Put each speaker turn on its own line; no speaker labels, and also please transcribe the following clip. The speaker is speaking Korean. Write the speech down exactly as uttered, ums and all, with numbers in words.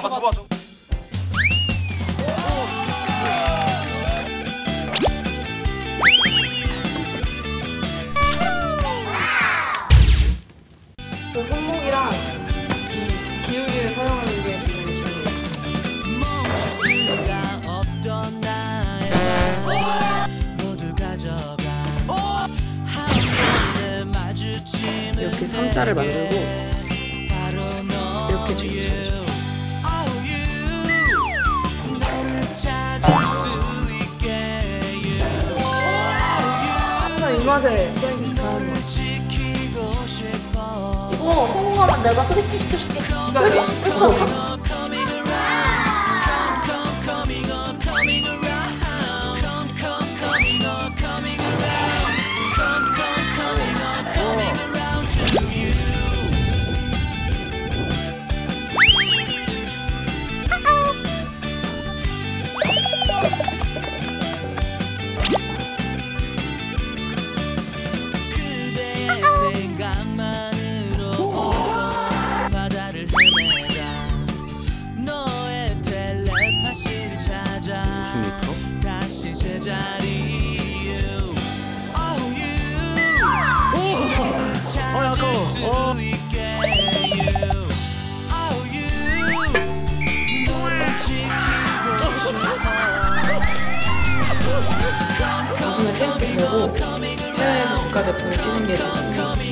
아, 좋아, 좋아.
그 손목이랑 이 기울기를 사용하는 게 굉장히 중요해요. 이렇게 삼자를 만들고 이렇게 주시죠. 항상 이 맛에 플라잉 가는 거.
이거 성공하면 내가 소개팅 시켜줄게.
진짜
해봐, 해봐, 해봐. 가슴에 태극기 달고 해외에서 국가대표를 뛰는 게 제 목표.